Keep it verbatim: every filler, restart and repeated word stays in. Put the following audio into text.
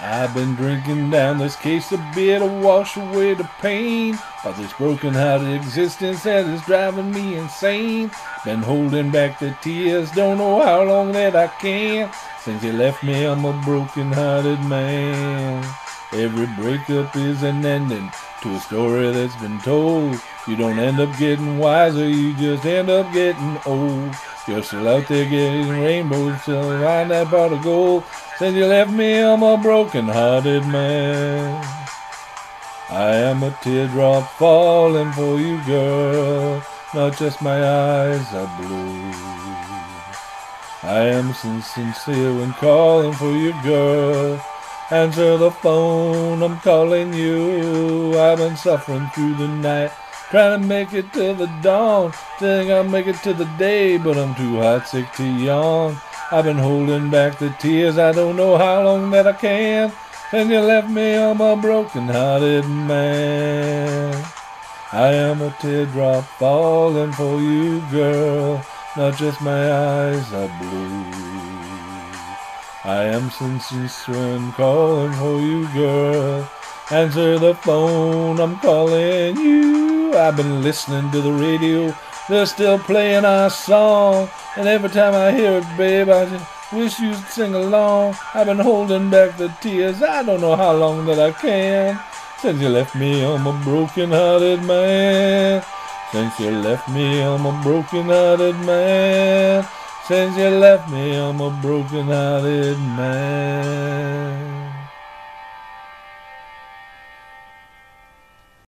I've been drinking down this case of beer to wash away the pain of this broken-hearted existence that is driving me insane. Been holding back the tears, don't know how long that I can. Since you left me, I'm a broken-hearted man. Every breakup is an ending to a story that's been told. You don't end up getting wiser, you just end up getting old. You're still out there getting rainbows till you find that pot of gold. Since you left me, I'm a broken-hearted man. I am a teardrop falling for you, girl. Not just my eyes are blue. I am sincere when calling for you, girl. Answer the phone, I'm calling you. I've been suffering through the night, trying to make it to the dawn. Think I'll make it to the day, but I'm too heartsick to yawn. I've been holding back the tears, I don't know how long that I can. Since you left me, I'm a broken-hearted man. I am a teardrop falling for you, girl. Not just my eyes are blue. I am sincere when calling for you, girl. Answer the phone, I'm calling you. I've been listening to the radio, they're still playing our song. And every time I hear it, babe, I just wish you'd sing along. I've been holding back the tears, I don't know how long that I can. Since you left me, I'm a broken-hearted man. Since you left me, I'm a broken-hearted man. Since you left me, I'm a broken-hearted man.